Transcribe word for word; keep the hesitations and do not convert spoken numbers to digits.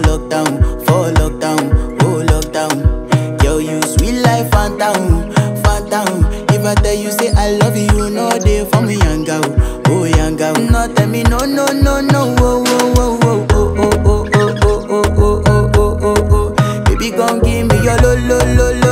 lockdown, for lockdown, oh lockdown. Girl, you sweet life, phantom, phantom. If I tell you say I love you, you know they for me, young girl, oh young girl. No tell me no, no, no, no, oh, oh, oh, oh, oh, oh, oh, oh, oh, oh, oh, oh, oh, oh. Baby, come give me your lo, lo, lo, lo.